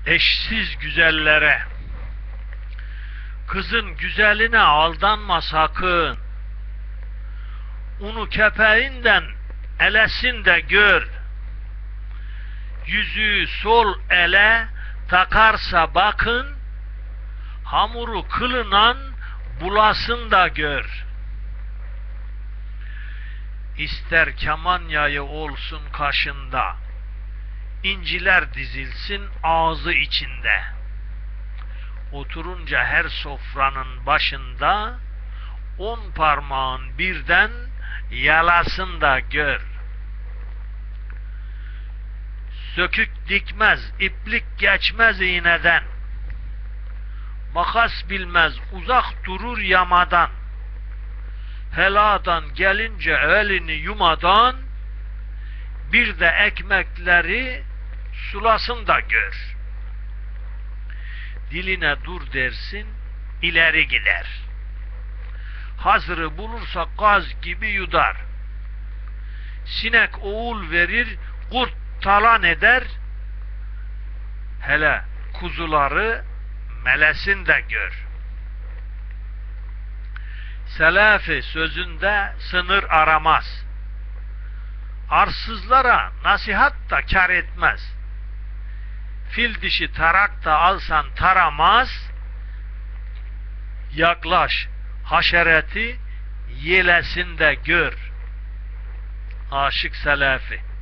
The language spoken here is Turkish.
eşsiz güzellere. Kızın güzeline aldanma sakın. Unu kepeğinden elesin de gör. Yüzüğü sol ele takarsa bakın, hamuru kılınan bulasın da gör. İster keman yayı olsun kaşında, inciler dizilsin ağzı içinde. Oturunca her sofranın başında, 10 parmağın birden yalasın da gör. Sökük dikmez, iplik geçmez iğneden. Makas bilmez, uzak durur yamadan. Heladan gelince elini yumadan, bir de ekmekleri sulasın da gör. Diline dur dersin, ileri gider. Hazırı bulursa gaz gibi yudar. Sinek oğul verir, kurt talan eder. Hele kuzuları melesin de gör. Selafi sözünde sınır aramaz. Arsızlara nasihat da kar etmez. Fil dişi tarak da alsan taramaz. Yaklaş haşereti yelesin de gör. Aşık Selafi.